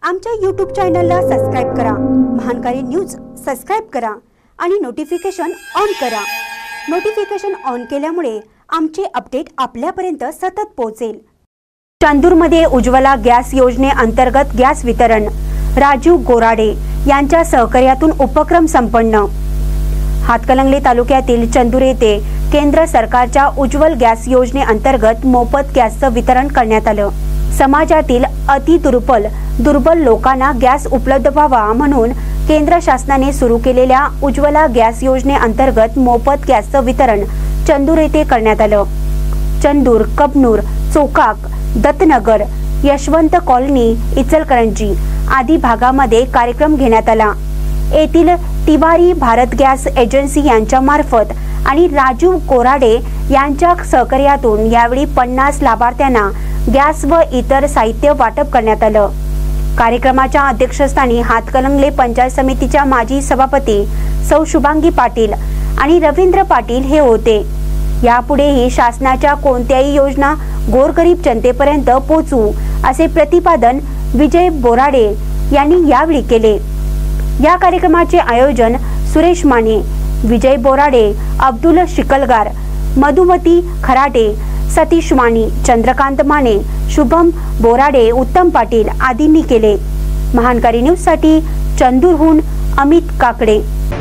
आमच्या YouTube चॅनलला subscribe करा, महानकारी न्यूज सबस्क्राइब करा आणि नोटिफिकेशन ऑन करा। नोटिफिकेशन ऑन केल्यामुळे आमचे अपडेट आपल्यापर्यंत सतत पोहोचेल। चंदूरमध्ये उज्ज्वला गॅस योजनेअंतर्गत गॅस वितरण राजू गोराडे यांच्या सहकार्यातून उपक्रम संपन्न। हातकणंगले तालुक्यातील चंदूर येथे केंद्र सरकारच्या उज्ज्वल गॅस योजनेअंतर्गत मोफत गॅसचं वितरण करण्यात आलं। समाजातील दुर्बल लोकांना गॅस उपलब्ध व्हावा म्हणून केंद्र शासनाने सुरू केलेल्या उज्ज्वला गॅस योजनेअंतर्गत मोफत गॅसचं वितरण चंदूर येथे करण्यात आलं। चंदूर, कबनूर, चोकाक, दत्तनगर, यशवंत कॉलनी, इचलकरंजी आदी भागामध्ये कार्यक्रम घेण्यात आला। येथील तिवारी भारत गॅस एजन्सी यांच्या मार्फत आणि राजू गोराडे यांच्या सहकार्यातून यावेळी 50 लाभार्थ्यांना गॅस व इतर साहित्य वाटप करण्यात आलं। कार्यक्रमाच्या अध्यक्षस्थानी हातकणंगले पंचायत समितीच्या माजी सभापती सौ शुभांगी पाटील आणि रवींद्र पाटील हे होते। यापुढेही शासनाच्या कोणत्याही योजना गोरगरीब जनतेपर्यंत पोहोचू असे प्रतिपादन विजय बोराडे यांनी यावेळी केले। या कार्यक्रमाचे आयोजन सुरेश माने, विजय बोराडे, अब्दुल शिकलगार, मधुमती खराटे, सतीश माने, चंद्रकांत माने, शुभम बोराडे, उत्तम पाटील आदींनी केले। महानकारी न्यूज साठी चंदूरहून अमित काकडे।